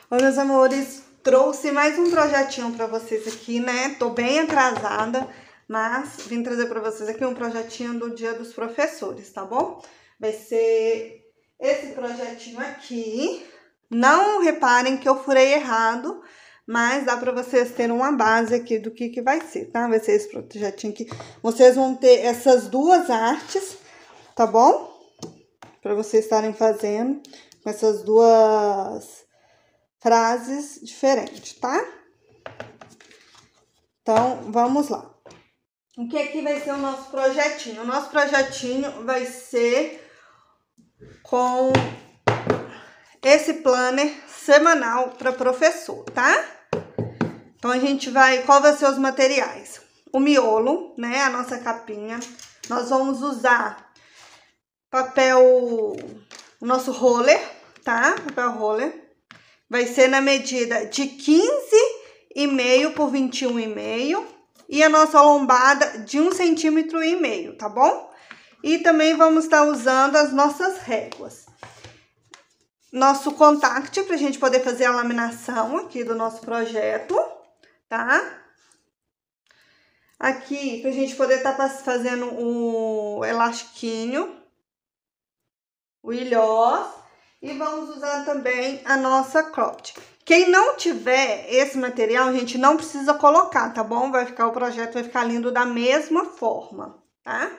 Oi, meus amores, trouxe mais um projetinho pra vocês aqui, né? Tô bem atrasada, mas vim trazer pra vocês aqui um projetinho do Dia dos Professores, tá bom? Vai ser esse projetinho aqui. Não reparem que eu furei errado, mas dá pra vocês terem uma base aqui do que vai ser, tá? Vai ser esse projetinho aqui. Vocês vão ter essas duas artes, tá bom? Pra vocês estarem fazendo com essas duas frases diferentes, tá? Então, vamos lá. O que aqui vai ser o nosso projetinho? O nosso projetinho vai ser com esse planner semanal para professor, tá? Então, a gente vai... Qual vai ser os materiais? O miolo, né? A nossa capinha. Nós vamos usar papel... O nosso roller, tá? Papel roller. Vai ser na medida de 15,5 por 21,5 e a nossa lombada de 1,5 cm, tá bom? E também vamos estar usando as nossas réguas. Nosso contact para a gente poder fazer a laminação aqui do nosso projeto, tá? Aqui para a gente poder estar fazendo o elastiquinho, o ilhós. E vamos usar também a nossa cropped. Quem não tiver esse material, a gente não precisa colocar, tá bom? Vai ficar, o projeto vai ficar lindo da mesma forma, tá?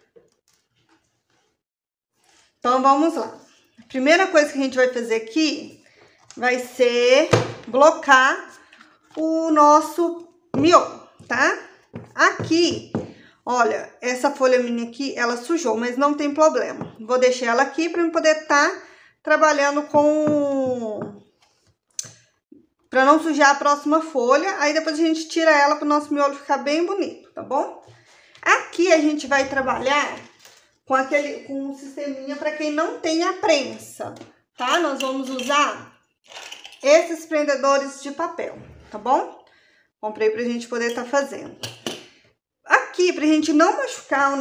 Então, vamos lá. A primeira coisa que a gente vai fazer aqui vai ser blocar o nosso miolo, tá? Aqui, olha, essa folha minha aqui, ela sujou, mas não tem problema. Vou deixar ela aqui para eu poder estar trabalhando com... Para não sujar a próxima folha, aí depois a gente tira ela para o nosso miolo ficar bem bonito, tá bom? Aqui a gente vai trabalhar com um sisteminha para quem não tem a prensa, tá? Nós vamos usar esses prendedores de papel, tá bom? Comprei pra gente poder estar fazendo. Aqui, pra gente não machucar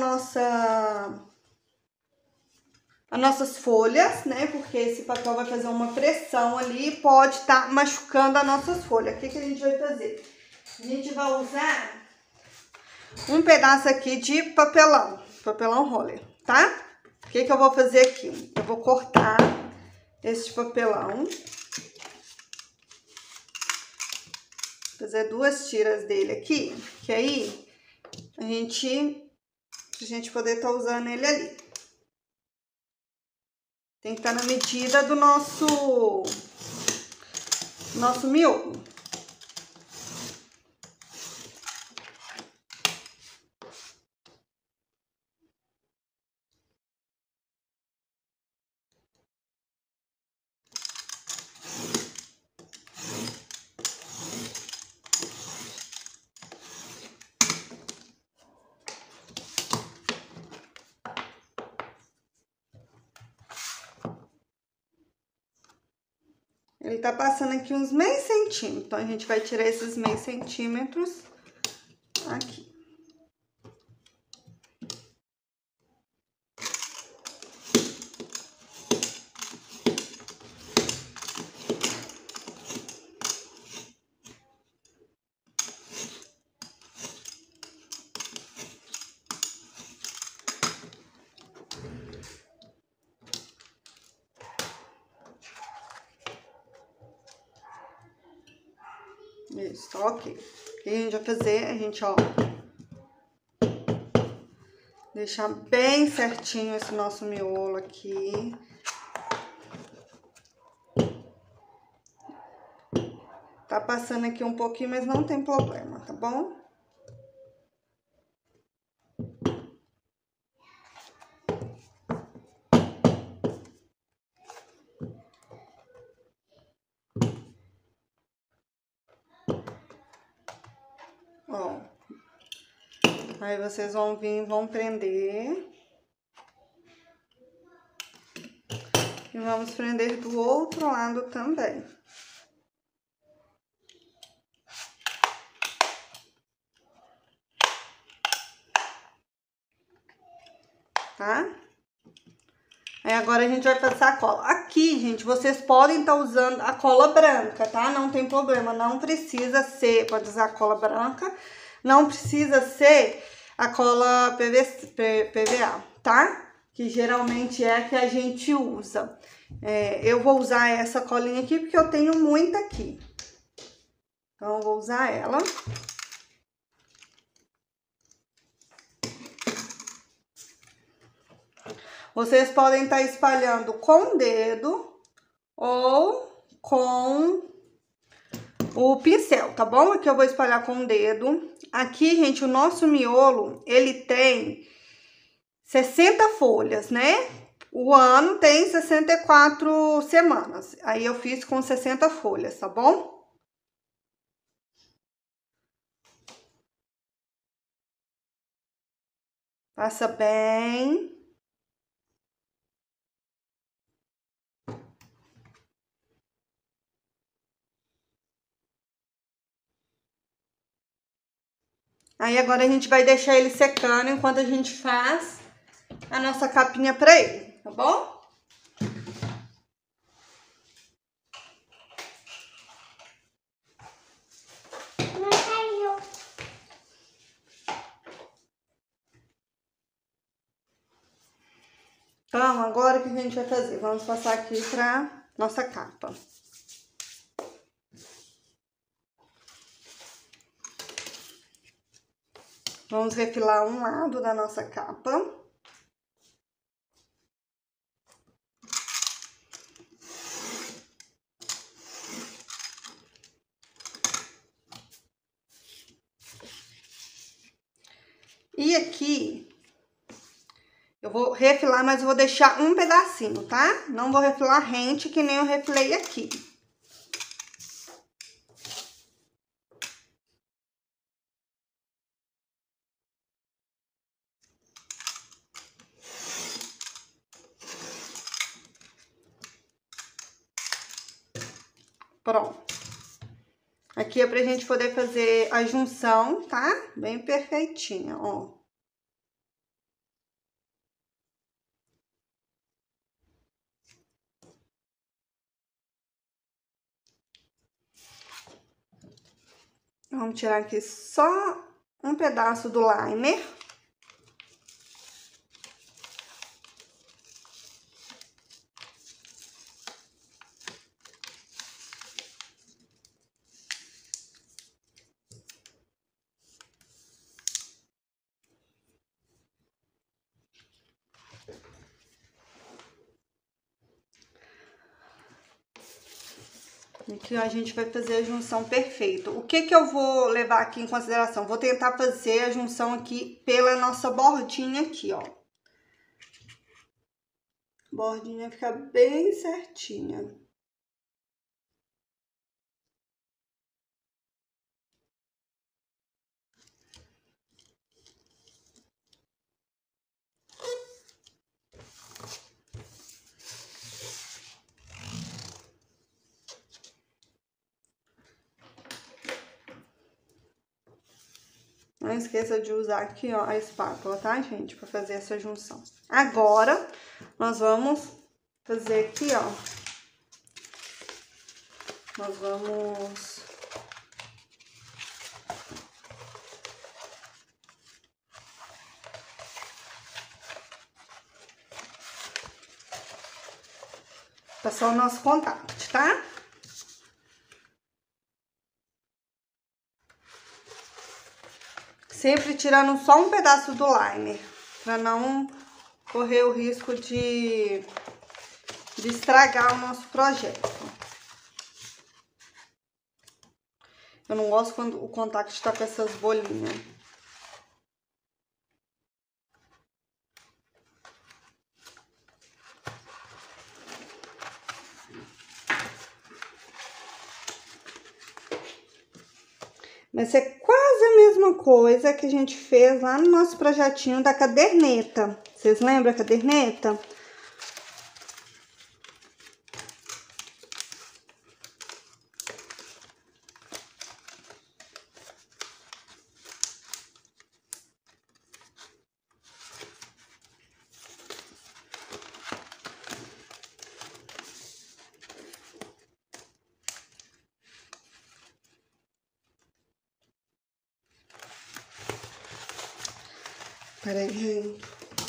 as nossas folhas, né? Porque esse papel vai fazer uma pressão ali e pode estar machucando as nossas folhas. O que a gente vai fazer? A gente vai usar um pedaço aqui de papelão roller, tá? O que eu vou fazer aqui? Eu vou cortar esse papelão. Fazer duas tiras dele aqui, que aí a gente poder estar usando ele ali. Tem que estar na medida do nosso miolo. Ele tá passando aqui uns meio centímetro, então a gente vai tirar esses meio centímetros aqui. Isso, ok. O que a gente vai fazer? A gente, ó, deixar bem certinho esse nosso miolo aqui. Tá passando aqui um pouquinho, mas não tem problema, tá bom? Ó. Aí vocês vão vir, vão prender. E vamos prender do outro lado também. Tá? Aí agora a gente vai passar a cola. Aqui, gente, vocês podem estar usando a cola branca, tá? Não tem problema, não precisa ser, pode usar a cola branca, não precisa ser a cola PVA, tá? Que geralmente é a que a gente usa. Eu vou usar essa colinha aqui porque eu tenho muita aqui. Então, eu vou usar ela. Vocês podem estar espalhando com o dedo ou com o pincel, tá bom? Aqui eu vou espalhar com o dedo. Aqui, gente, o nosso miolo, ele tem 60 folhas, né? O ano tem 64 semanas. Aí eu fiz com 60 folhas, tá bom? Passa bem. Aí agora a gente vai deixar ele secando enquanto a gente faz a nossa capinha pra ele, tá bom? Então, agora o que a gente vai fazer? Vamos passar aqui pra nossa capa. Vamos refilar um lado da nossa capa. E aqui, eu vou refilar, mas eu vou deixar um pedacinho, tá? Não vou refilar rente, que nem eu refilei aqui. Pronto. Aqui é pra gente poder fazer a junção, tá? Bem perfeitinha, ó. Vamos tirar aqui só um pedaço do liner. Aqui, ó, a gente vai fazer a junção perfeita. O que que eu vou levar aqui em consideração? Vou tentar fazer a junção aqui pela nossa bordinha aqui, ó. Bordinha fica bem certinha. Não esqueça de usar aqui, ó, a espátula, tá, gente? Pra fazer essa junção. Agora, nós vamos fazer aqui, ó. Nós vamos... passar o nosso contato, tá? Sempre tirando só um pedaço do liner, pra não correr o risco de estragar o nosso projeto. Eu não gosto quando o contact está com essas bolinhas. Vai ser quase a mesma coisa que a gente fez lá no nosso projetinho da caderneta. Vocês lembram a caderneta? Peraí, gente.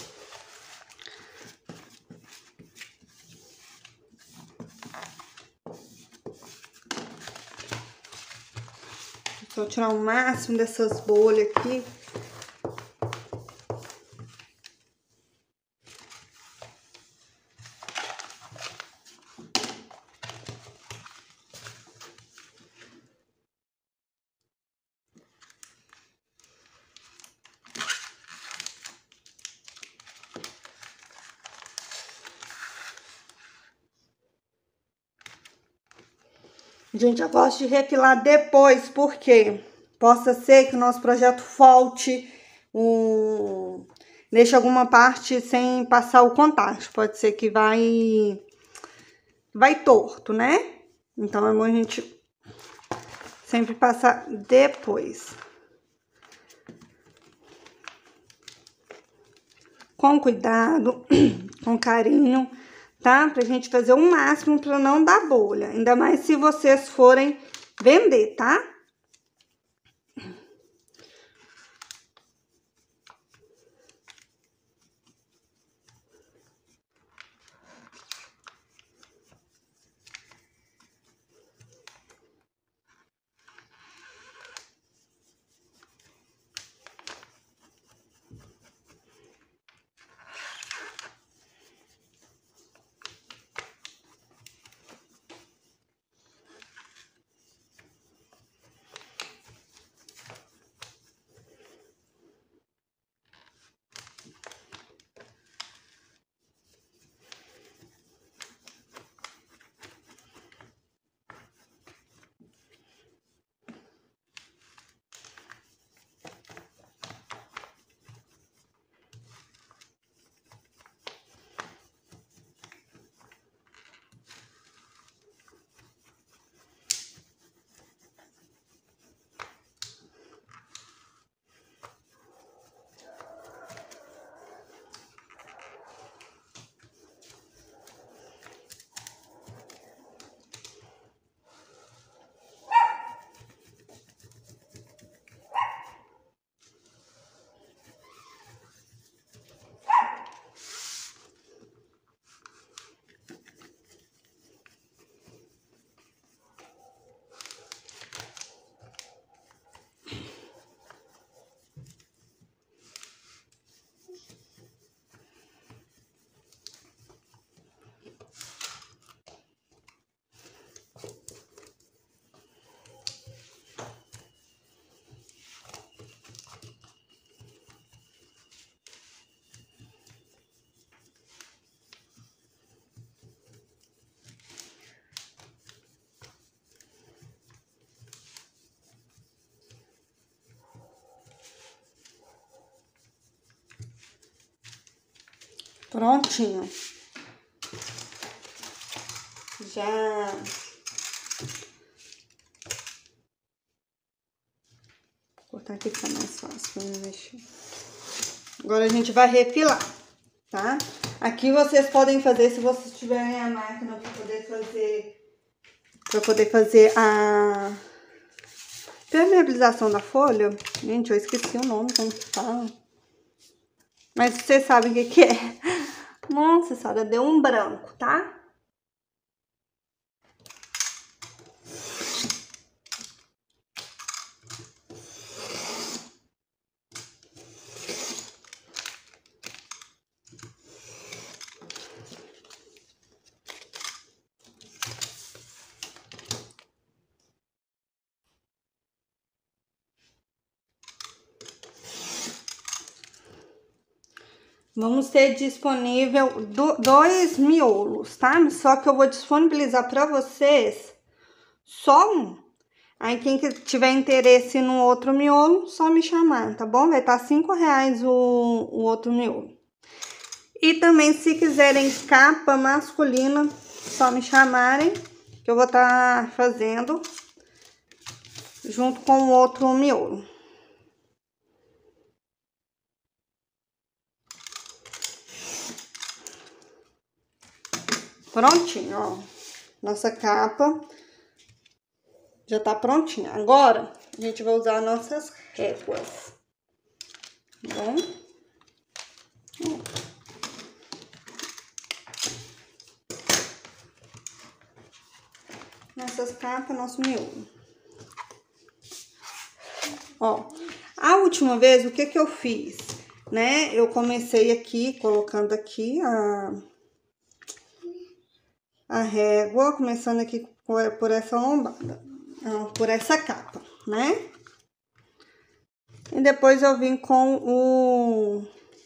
Vou tirar o máximo dessas bolhas aqui. Gente, eu gosto de refilar depois, porque possa ser que o nosso projeto falte, deixe alguma parte sem passar o contato. Pode ser que vai torto, né? Então, é bom a gente sempre passar depois. Com cuidado, com carinho, tá? Pra gente fazer o máximo pra não dar bolha. Ainda mais se vocês forem vender, tá? Prontinho. Já... Vou cortar aqui que tá mais fácil pra me mexer. Agora a gente vai refilar, tá? Aqui vocês podem fazer, se vocês tiverem a máquina pra poder fazer a permeabilização da folha. Gente, eu esqueci o nome, como que fala. Mas vocês sabem o que que é. Nossa senhora, deu um branco, tá? Vamos ter disponível 2 miolos, tá? Só que eu vou disponibilizar para vocês só um. Aí, quem tiver interesse no outro miolo, só me chamar, tá bom? Vai estar R$5 o outro miolo. E também, se quiserem capa masculina, só me chamarem, que eu vou estar fazendo junto com o outro miolo. Prontinho, ó. Nossa capa já tá prontinha. Agora, a gente vai usar nossas réguas, tá bom? Nessas capas, nosso miolo. Ó, a última vez, o que que eu fiz, né? Eu comecei aqui, colocando aqui a régua, começando aqui por essa lombada, por essa capa, né? E depois eu vim com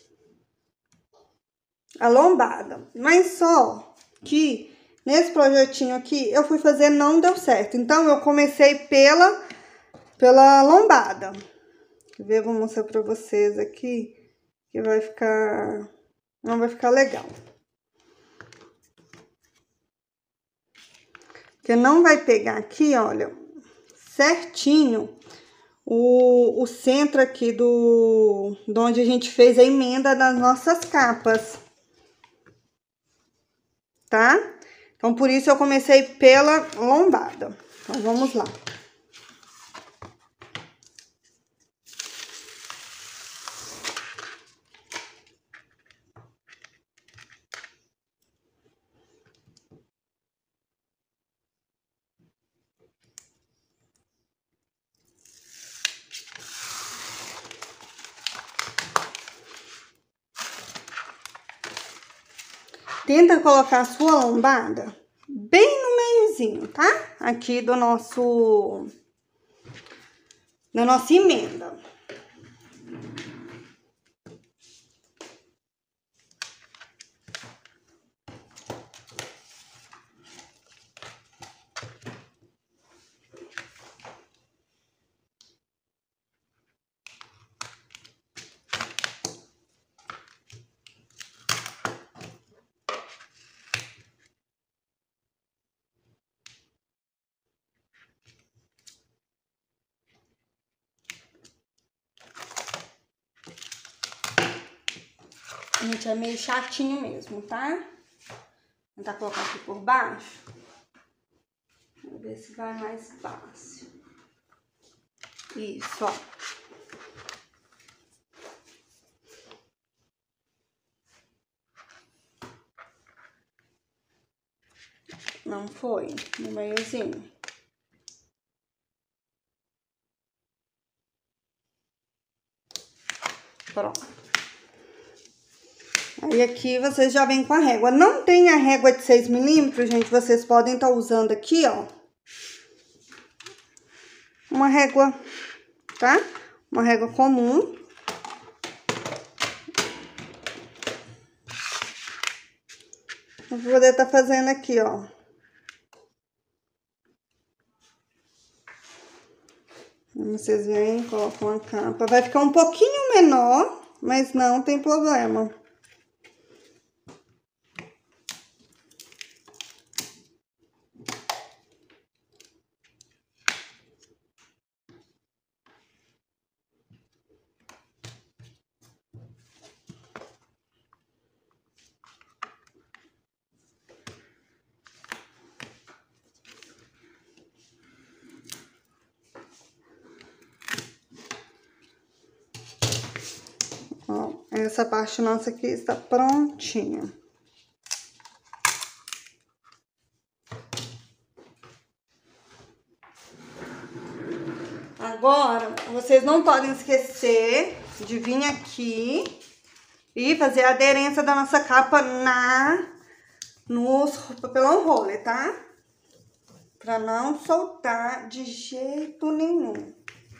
a lombada. Mas só que nesse projetinho aqui, eu fui fazer, não deu certo. Então, eu comecei pela lombada. Quer ver? Vou mostrar pra vocês aqui, que vai ficar... não vai ficar legal. Porque não vai pegar aqui, olha, certinho o centro aqui de onde a gente fez a emenda das nossas capas. Tá? Então, por isso eu comecei pela lombada. Então, vamos lá. Tenta colocar a sua lombada bem no meiozinho, tá? Aqui da nossa emenda. Gente, é meio chatinho mesmo, tá? Vou tentar colocar aqui por baixo. Vamos ver se vai mais fácil. Isso, ó. Não foi, no meiozinho. Pronto. Aí, aqui, vocês já vêm com a régua. Não tem a régua de 6 milímetros, gente, vocês podem estar usando aqui, ó. Uma régua, tá? Uma régua comum. Eu vou poder estar fazendo aqui, ó. Vocês vêm, colocam uma capa. Vai ficar um pouquinho menor, mas não tem problema. Ó, essa parte nossa aqui está prontinha. Agora, vocês não podem esquecer de vir aqui e fazer a aderência da nossa capa nos papelão roller, tá? Pra não soltar de jeito nenhum.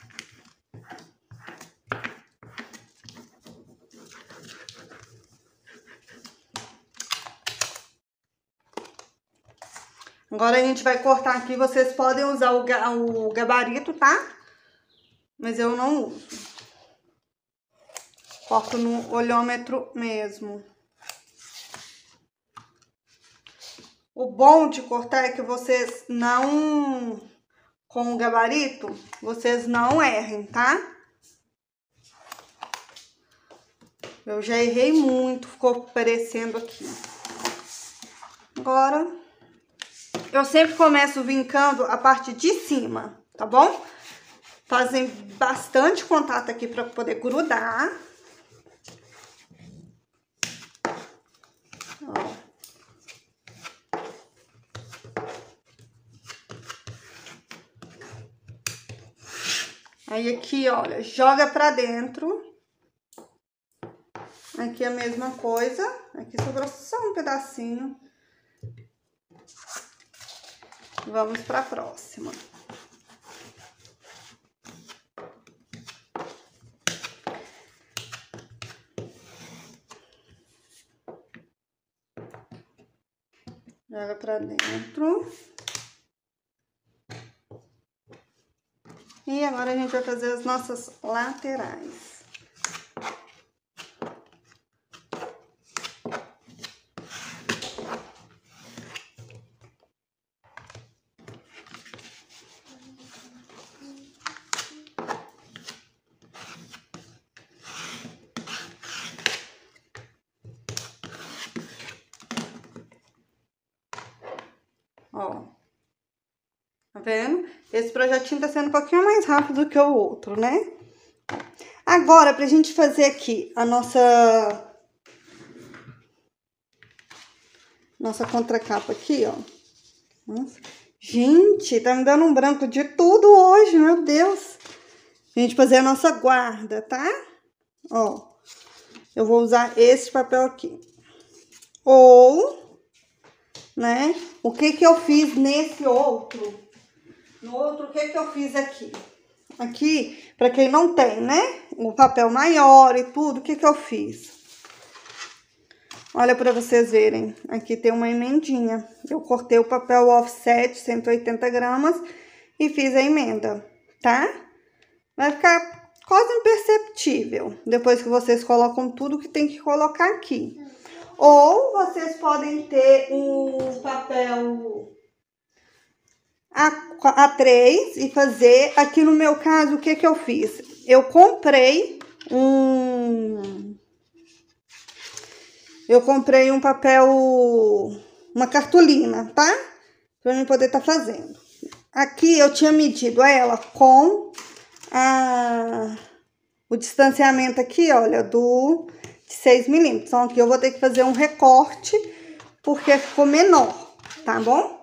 Agora, a gente vai cortar aqui, vocês podem usar o gabarito, tá? Mas eu não uso. Corto no olhômetro mesmo. O bom de cortar é que vocês não... com o gabarito, vocês não errem, tá? Eu já errei muito, ficou parecendo aqui. Agora, eu sempre começo vincando a parte de cima, tá bom? Fazem bastante contato aqui pra poder grudar. Aí aqui, olha, joga pra dentro. Aqui a mesma coisa. Aqui sobrou só um pedacinho. Vamos pra próxima. Joga pra dentro. E agora a gente vai fazer as nossas laterais. Ó, tá vendo? Esse projetinho tá sendo um pouquinho mais rápido que o outro, né? Agora, pra gente fazer aqui a nossa contracapa aqui, ó. Nossa. Gente, tá me dando um branco de tudo hoje, meu Deus. A gente fazer a nossa guarda, tá? Ó, eu vou usar esse papel aqui. Ou, né, o que que eu fiz nesse outro? No outro, o que que eu fiz aqui? Aqui, pra quem não tem, né, o papel maior e tudo, o que que eu fiz? Olha pra vocês verem, aqui tem uma emendinha. Eu cortei o papel offset, 180 gramas, e fiz a emenda, tá? Vai ficar quase imperceptível, depois que vocês colocam tudo que tem que colocar aqui. Ou vocês podem ter um papel A3 e fazer, aqui no meu caso, o que que eu fiz? Eu comprei um papel, uma cartolina, tá? Pra mim poder tá fazendo. Aqui eu tinha medido ela com o distanciamento aqui, olha, de 6 milímetros. Então, aqui eu vou ter que fazer um recorte, porque ficou menor, tá bom?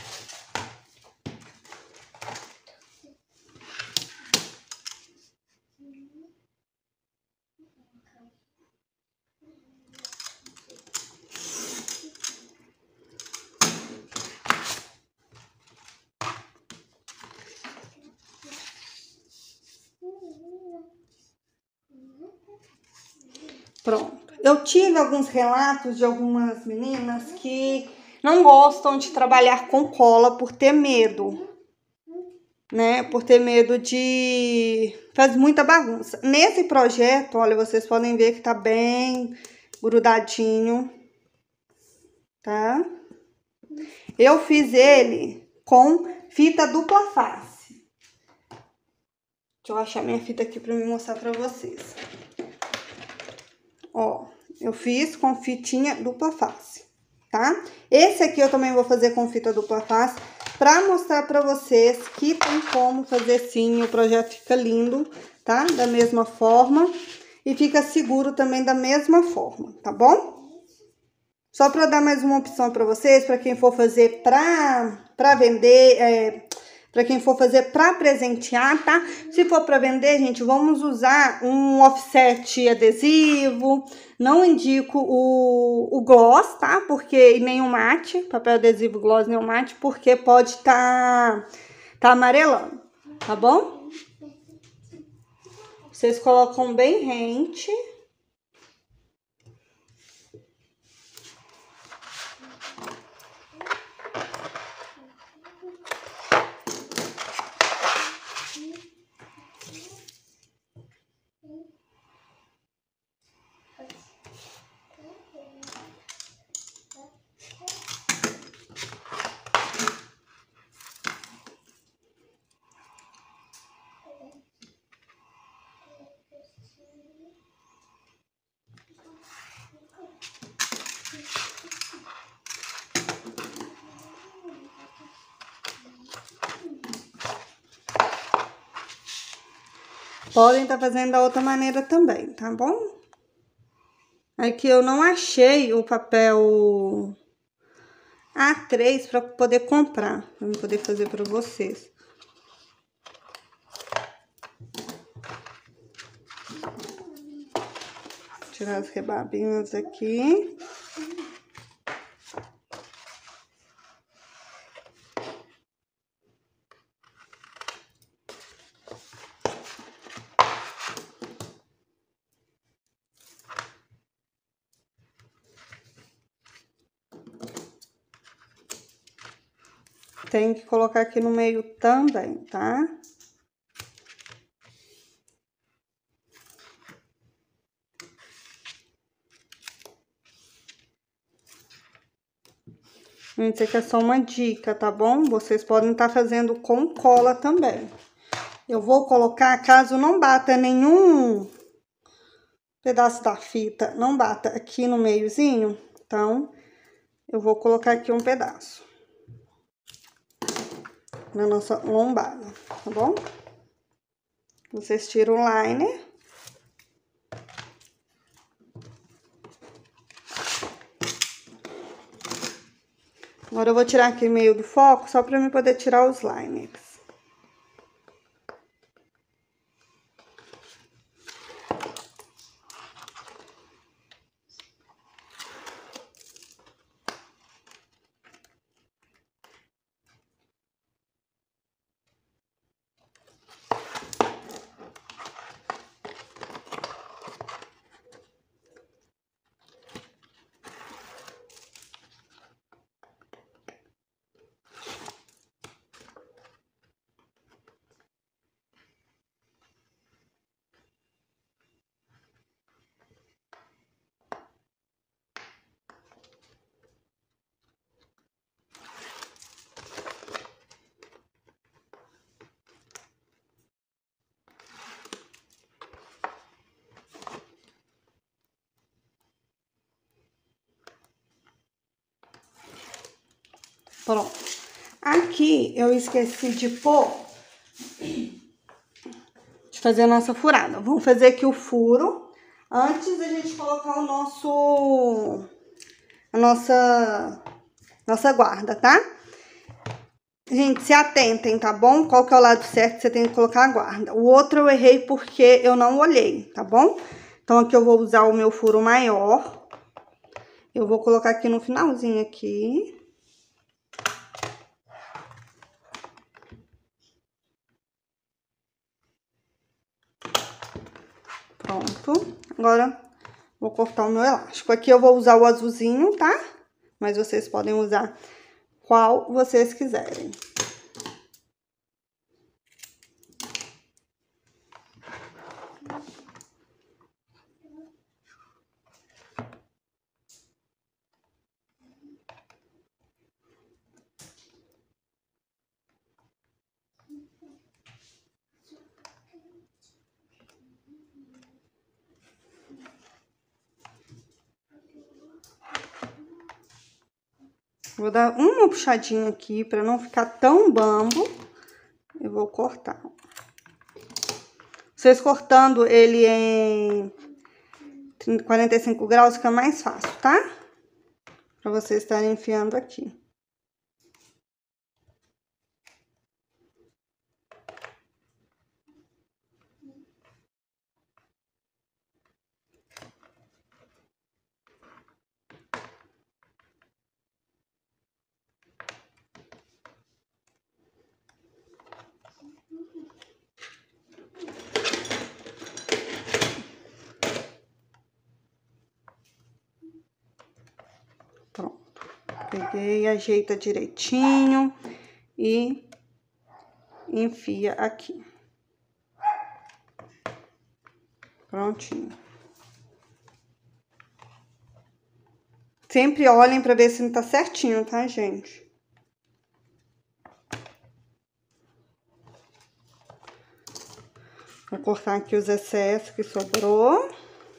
Pronto. Eu tive alguns relatos de algumas meninas que não gostam de trabalhar com cola por ter medo, né? Por ter medo de fazer muita bagunça. Nesse projeto, olha, vocês podem ver que tá bem grudadinho, tá? Eu fiz ele com fita dupla face. Deixa eu achar minha fita aqui pra me mostrar pra vocês. Ó, eu fiz com fitinha dupla face, tá? Esse aqui eu também vou fazer com fita dupla face pra mostrar pra vocês que tem como fazer sim, o projeto fica lindo, tá? Da mesma forma e fica seguro também da mesma forma, tá bom? Só pra dar mais uma opção pra vocês, pra quem for fazer pra vender, pra quem for fazer pra presentear, tá? Se for pra vender, gente, vamos usar um offset adesivo. Não indico o gloss, tá? Porque nem o mate, papel adesivo gloss nem o mate, porque pode tá amarelando, tá bom? Vocês colocam bem rente. Podem estar fazendo da outra maneira também, tá bom? Aqui eu não achei o papel A3 para poder comprar, para poder fazer para vocês. Tirar as rebabinas aqui. Tem que colocar aqui no meio também, tá? Gente, isso aqui é só uma dica, tá bom? Vocês podem estar fazendo com cola também. Eu vou colocar, caso não bata nenhum pedaço da fita, não bata aqui no meiozinho, então, eu vou colocar aqui um pedaço na nossa lombada, tá bom? Vocês tiram o liner. Agora, eu vou tirar aqui meio do foco, só pra eu poder tirar os liners. Pronto. Aqui, eu esqueci de pôr, de fazer a nossa furada. Vamos fazer aqui o furo, antes da gente colocar o nossa guarda, tá? Gente, se atentem, tá bom? Qual que é o lado certo que você tem que colocar a guarda. O outro eu errei porque eu não olhei, tá bom? Então, aqui eu vou usar o meu furo maior. Eu vou colocar aqui no finalzinho aqui. Pronto. Agora, vou cortar o meu elástico. Aqui eu vou usar o azulzinho, tá? Mas vocês podem usar qual vocês quiserem. Vou dar uma puxadinha aqui pra não ficar tão bambo. Eu vou cortar. Vocês cortando ele em 45 graus fica mais fácil, tá? Pra vocês estarem enfiando aqui. Pronto. Peguei, ajeita direitinho e enfia aqui. Prontinho. Sempre olhem pra ver se não tá certinho, tá, gente? Vou cortar aqui os excessos que sobrou.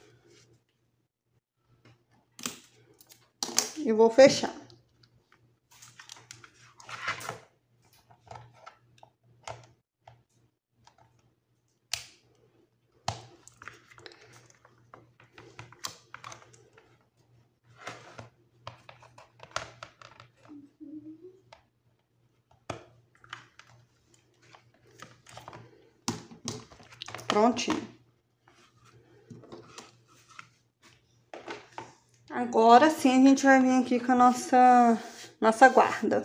E vou fechar. Prontinho. Agora sim a gente vai vir aqui com a nossa guarda.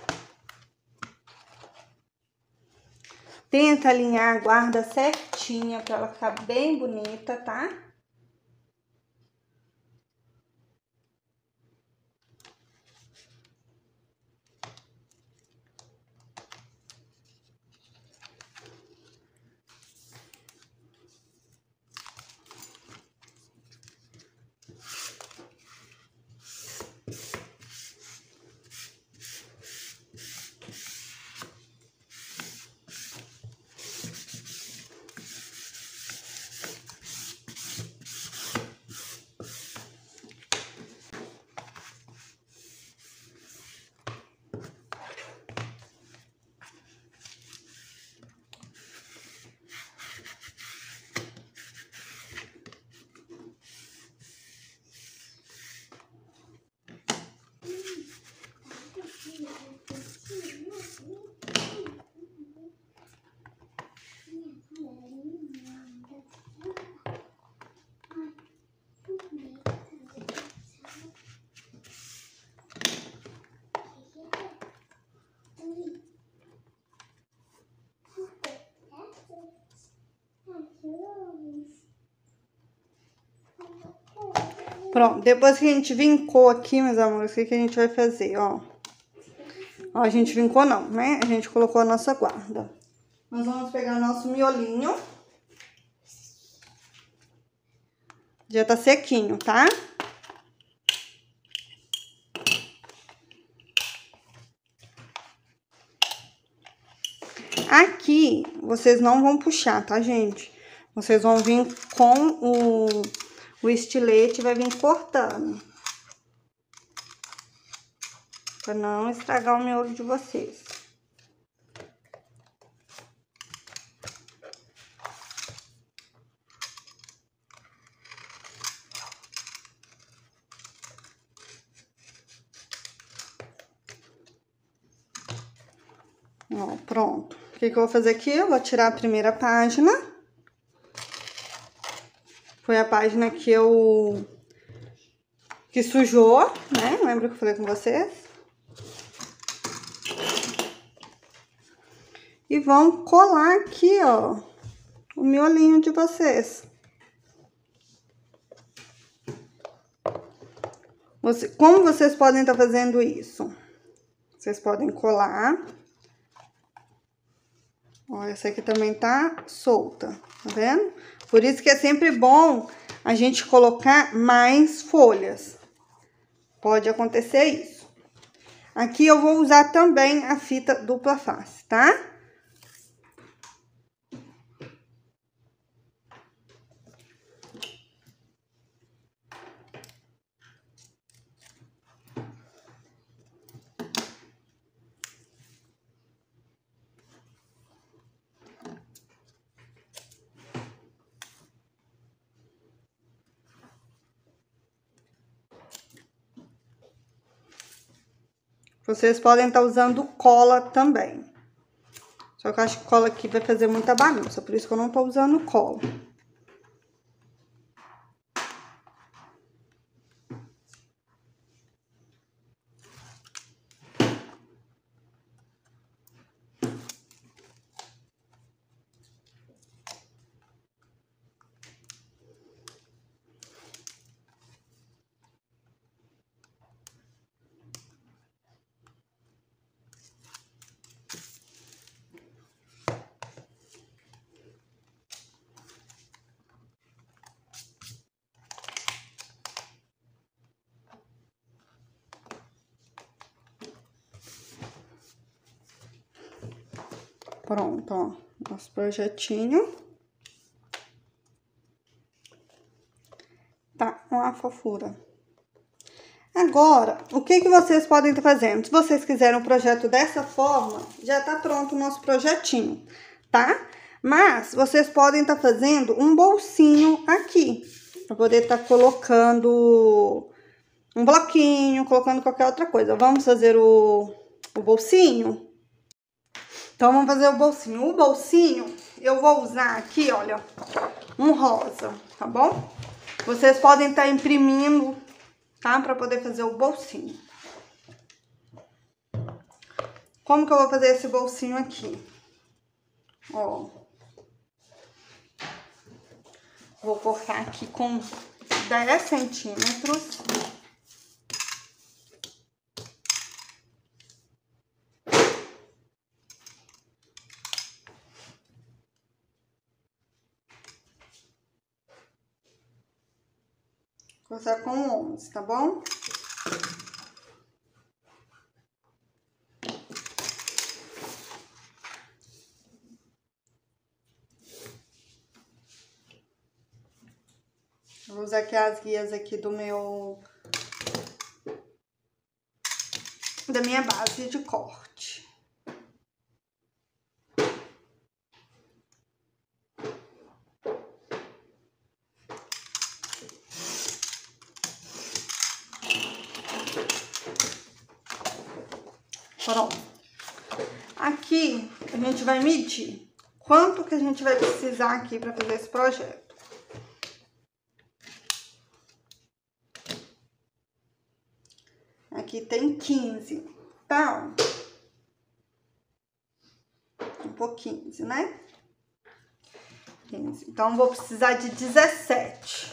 Tenta alinhar a guarda certinha para ela ficar bem bonita, tá? Pronto, depois que a gente vincou aqui, meus amores, o que a gente vai fazer, ó? Ó, a gente vincou não, né? A gente colocou a nossa guarda. Nós vamos pegar o nosso miolinho. Já tá sequinho, tá? Aqui, vocês não vão puxar, tá, gente? Vocês vão vir com o estilete, vai vir cortando. Pra não estragar o miolo de vocês. Ó, pronto. O que eu vou fazer aqui? Eu vou tirar a primeira página. Foi a página que sujou, né? Lembra que eu falei com vocês? E vão colar aqui, ó, o miolinho de vocês. Como vocês podem estar fazendo isso? Vocês podem colar. Ó, essa aqui também tá solta, tá vendo? Por isso que é sempre bom a gente colocar mais folhas. Pode acontecer isso. Aqui eu vou usar também a fita dupla face, tá? Vocês podem estar usando cola também. Só que eu acho que cola aqui vai fazer muita bagunça, por isso que eu não tô usando cola. Pronto, ó, nosso projetinho. Tá, uma fofura. Agora, o que vocês podem estar fazendo? Se vocês quiserem um projeto dessa forma, já tá pronto o nosso projetinho, tá? Mas, vocês podem estar fazendo um bolsinho aqui, pra poder estar colocando um bloquinho, colocando qualquer outra coisa. Vamos fazer o bolsinho? Então, vamos fazer o bolsinho. O bolsinho, eu vou usar aqui, olha, um rosa, tá bom? Vocês podem estar imprimindo tá? Pra poder fazer o bolsinho. Como que eu vou fazer esse bolsinho aqui? Ó. Vou cortar aqui com 10 centímetros. Vou cortar com 11, tá bom? Vou usar aqui as guias aqui da minha base de corte. Pronto. Aqui a gente vai medir quanto que a gente vai precisar aqui para fazer esse projeto. Aqui tem 15, tá? Um pouquinho, 15, né? 15. Então, vou precisar de 17.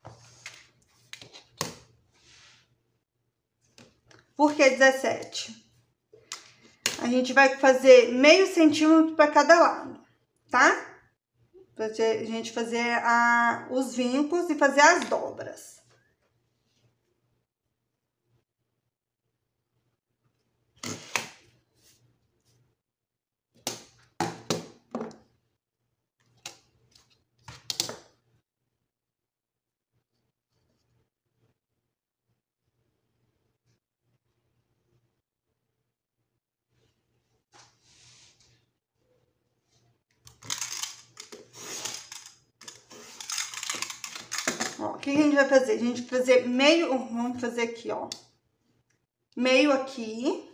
Por que 17? A gente vai fazer meio centímetro para cada lado, tá? Pra gente fazer os vincos e fazer as dobras. Ó, o que a gente vai fazer? A gente vai fazer meio, vamos fazer aqui, ó. Meio aqui.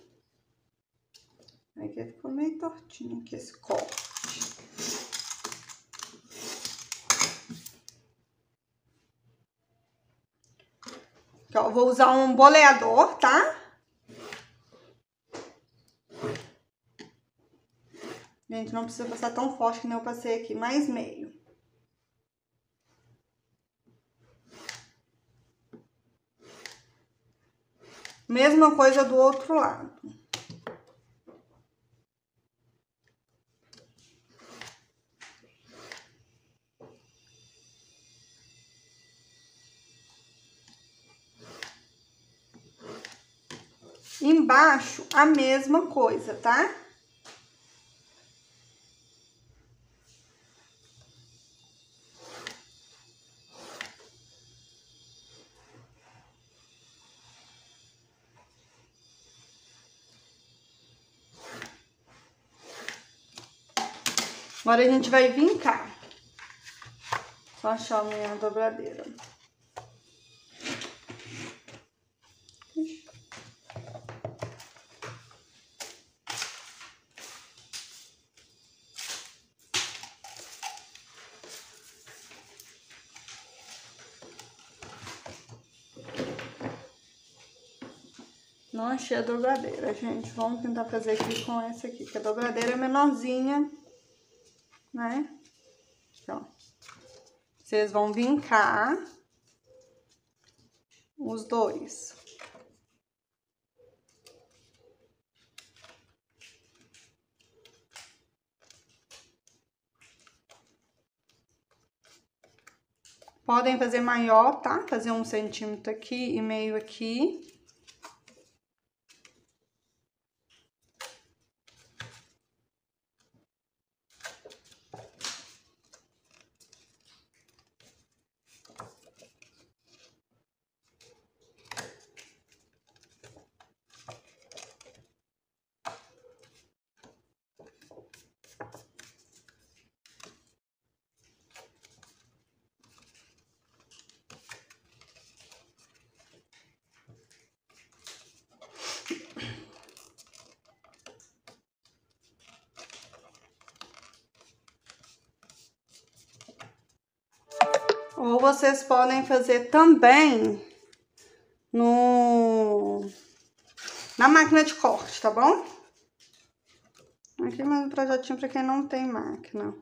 Aqui ficou meio tortinho aqui esse corte. Aqui, ó, vou usar um boleador, tá? Gente, não precisa passar tão forte que nem eu passei aqui, mais meio. Mesma coisa do outro lado. Embaixo, a mesma coisa, tá? Agora, a gente vai vincar. Só achar a minha dobradeira. Não achei a dobradeira, gente. Vamos tentar fazer aqui com essa aqui, que a dobradeira é menorzinha, né? Então, vocês vão vincar os dois. Podem fazer maior, tá? Fazer 1 centímetro aqui e meio aqui. Ou vocês podem fazer também na máquina de corte, tá bom? Aqui mais um projetinho pra quem não tem máquina.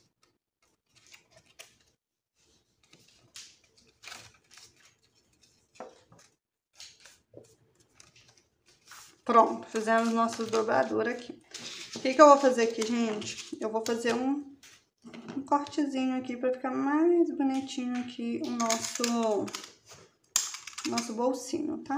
Pronto, fizemos nosso dobrador aqui. O que eu vou fazer aqui, gente? Eu vou fazer um cortezinho aqui pra ficar mais bonitinho aqui o nosso bolsinho, tá?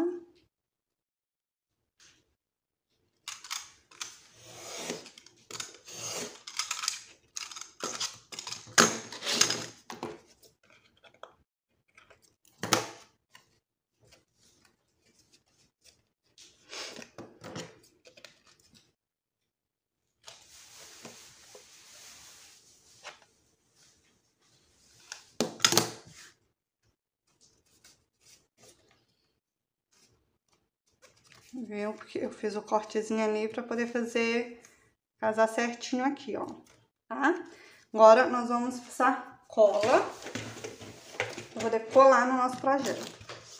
Viu? Porque eu fiz o cortezinho ali pra poder casar certinho aqui, ó. Tá? Agora, nós vamos passar cola pra poder colar no nosso projeto.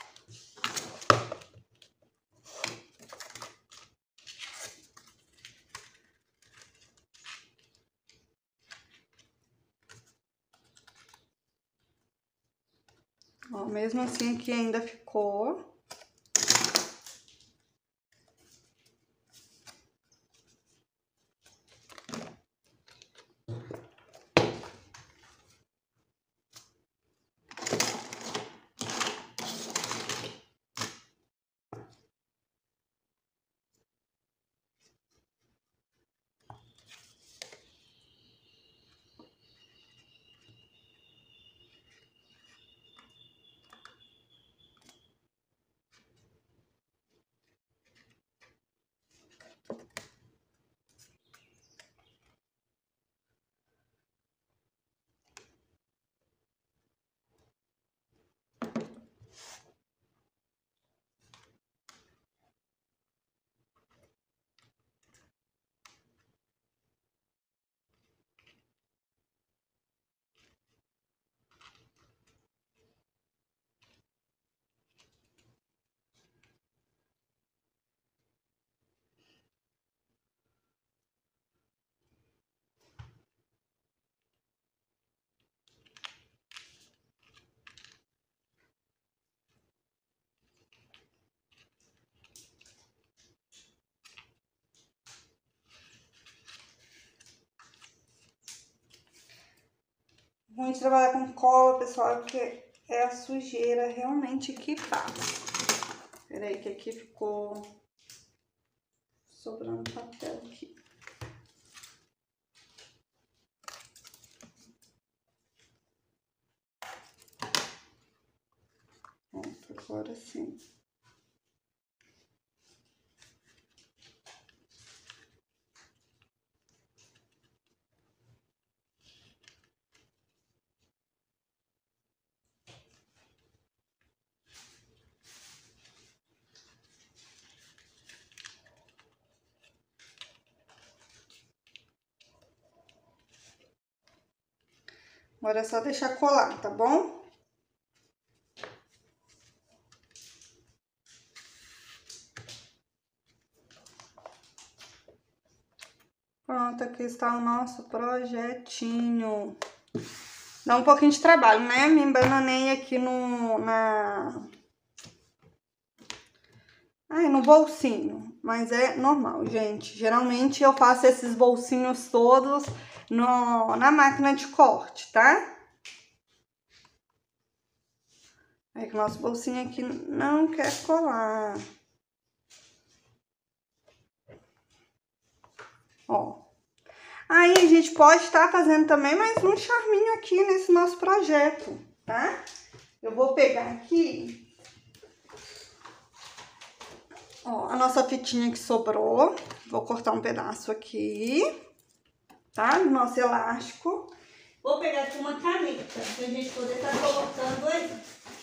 Ó, mesmo assim aqui ainda ficou. Ruim de trabalhar com cola, pessoal, porque é a sujeira realmente que faz. Peraí, que aqui ficou sobrando papel aqui. Pronto, agora sim. Agora é só deixar colar, tá bom? Pronto, aqui está o nosso projetinho. Dá um pouquinho de trabalho, né? Me embananei aqui no bolsinho, mas é normal, gente. Geralmente eu faço esses bolsinhos todos na máquina de corte, tá? É que o nosso bolsinho aqui não quer colar. Ó. Aí a gente pode estar fazendo também mais um charminho aqui nesse nosso projeto, tá? Eu vou pegar aqui, ó, a nossa fitinha que sobrou. Vou cortar um pedaço aqui, tá? Do nosso elástico. Vou pegar aqui uma caneta, pra gente poder estar colocando aí.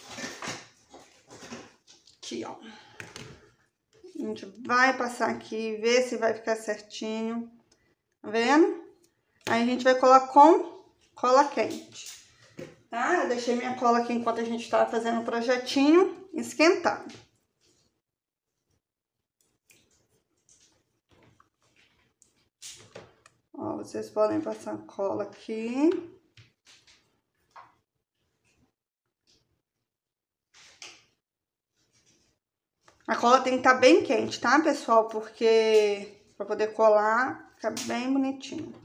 Aqui, ó. A gente vai passar aqui, ver se vai ficar certinho. Tá vendo? Aí a gente vai colar com cola quente, tá? Eu deixei minha cola aqui enquanto a gente tava fazendo o projetinho esquentando. Ó, vocês podem passar cola aqui. A cola tem que estar bem quente, tá, pessoal? Porque pra poder colar, fica bem bonitinho.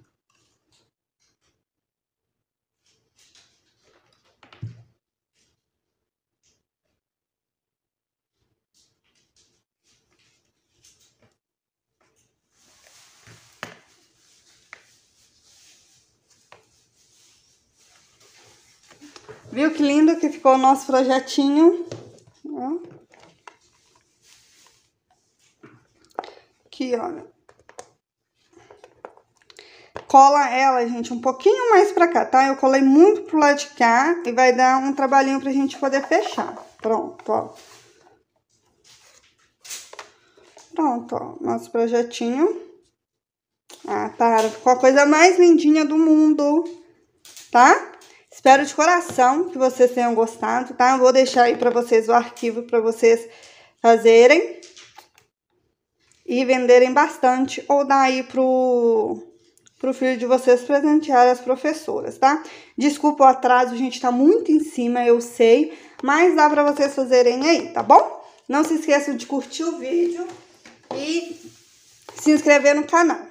Viu que lindo que ficou o nosso projetinho? Ó. Aqui, olha. Cola ela, gente, um pouquinho mais pra cá, tá? Eu colei muito pro lado de cá e vai dar um trabalhinho pra gente poder fechar. Pronto, ó. Pronto, ó, nosso projetinho. Ah, Tara, ficou a coisa mais lindinha do mundo, tá? Espero de coração que vocês tenham gostado, tá? Eu vou deixar aí pra vocês o arquivo pra vocês fazerem e venderem bastante ou dar aí pro filho de vocês presentear as professoras, tá? Desculpa o atraso, gente, tá muito em cima, eu sei, mas dá pra vocês fazerem aí, tá bom? Não se esqueçam de curtir o vídeo e se inscrever no canal.